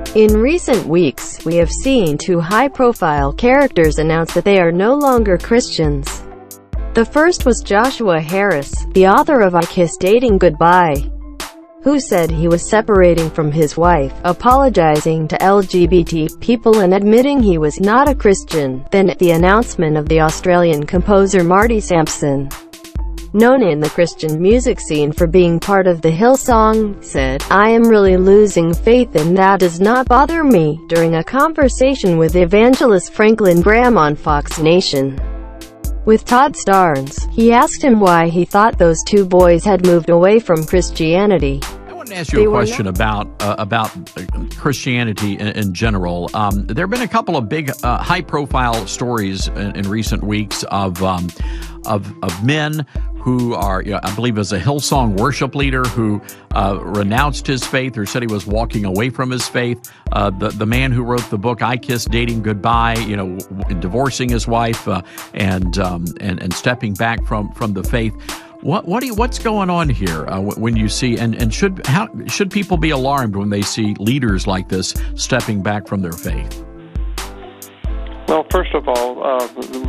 In recent weeks, we have seen two high-profile characters announce that they are no longer Christians. The first was Joshua Harris, the author of I Kiss Dating Goodbye, who said he was separating from his wife, apologizing to LGBT people and admitting he was not a Christian. Then, at the announcement of the Australian composer Marty Sampson, known in the Christian music scene for being part of the Hillsong, said, "I am really losing faith and that does not bother me," during a conversation with evangelist Franklin Graham on Fox Nation. With Todd Starnes, he asked him why he thought those two boys had moved away from Christianity. I want to ask you a question about Christianity in general. There have been a couple of big, high-profile stories in recent weeks of men who are, I believe, as a Hillsong worship leader who renounced his faith or said he was walking away from his faith. The man who wrote the book I Kiss Dating Goodbye, divorcing his wife and stepping back from the faith. What's going on here when you see and should people be alarmed when they see leaders like this stepping back from their faith? Well, first of all,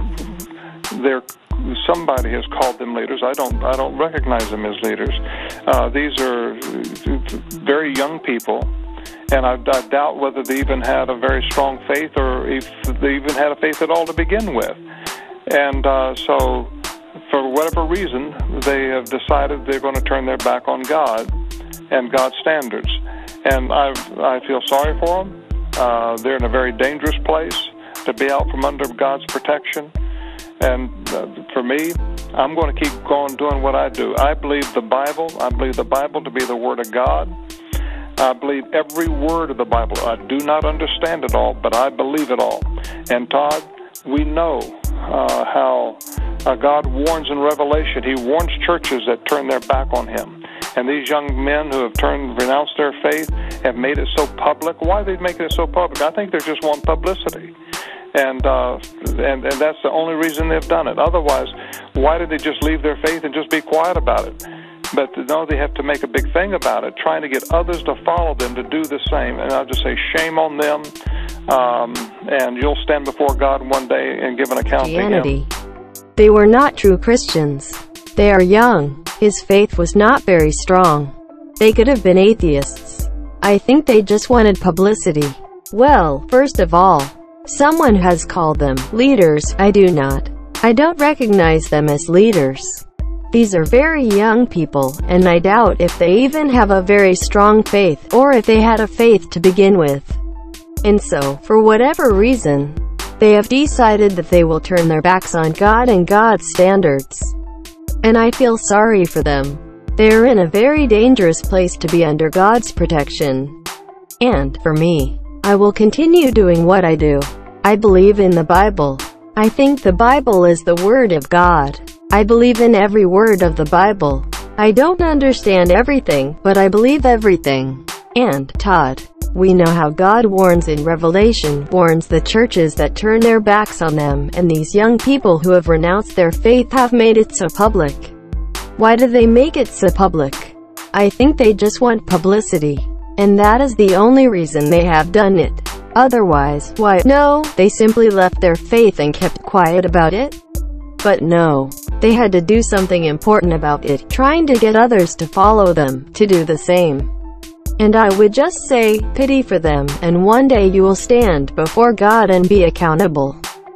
somebody has called them leaders. I don't recognize them as leaders. These are very young people, and I doubt whether they even had a very strong faith or if they even had a faith at all to begin with. And so, for whatever reason, they have decided they're going to turn their back on God and God's standards. And I feel sorry for them. They're in a very dangerous place to be out from under God's protection. And for me, I'm going to keep going doing what I do. I believe the Bible. I believe the Bible to be the Word of God. I believe every word of the Bible. I do not understand it all, but I believe it all. And Todd, we know how God warns in Revelation. He warns churches that turn their back on Him. And these young men who have renounced their faith have made it so public. Why are they making it so public? I think they just want publicity. And that's the only reason they've done it. Otherwise, why did they just leave their faith and just be quiet about it? But no, they have to make a big thing about it, trying to get others to follow them to do the same. And I'll just say, shame on them, and you'll stand before God one day and give an account to Him. They were not true Christians. They are young. His faith was not very strong. They could have been atheists. I think they just wanted publicity. Well, first of all, someone has called them leaders. I do not. I don't recognize them as leaders. These are very young people, and I doubt if they even have a very strong faith, or if they had a faith to begin with. And so, for whatever reason, they have decided that they will turn their backs on God and God's standards. And I feel sorry for them. They are in a very dangerous place to be under God's protection. And, for me, I will continue doing what I do. I believe in the Bible. I think the Bible is the Word of God. I believe in every word of the Bible. I don't understand everything, but I believe everything. And, Todd, we know how God warns in Revelation, warns the churches that turn their backs on them, and these young people who have renounced their faith have made it so public. Why do they make it so public? I think they just want publicity. And that is the only reason they have done it. Otherwise, why? No, they simply left their faith and kept quiet about it. But no, they had to do something important about it, trying to get others to follow them, to do the same. And I would just say, pity for them, and one day you will stand before God and be accountable.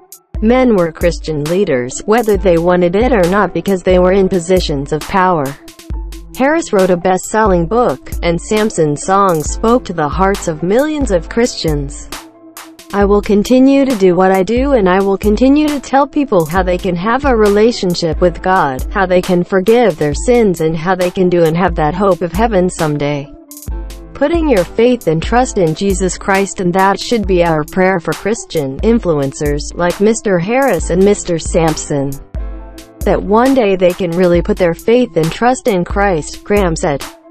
Men were Christian leaders, whether they wanted it or not, because they were in positions of power. Harris wrote a best-selling book, and Samson's songs spoke to the hearts of millions of Christians. I will continue to do what I do, and I will continue to tell people how they can have a relationship with God, how they can forgive their sins, and how they can do and have that hope of heaven someday. Putting your faith and trust in Jesus Christ, and that should be our prayer for Christian influencers like Mr. Harris and Mr. Sampson. That one day they can really put their faith and trust in Christ, Graham said.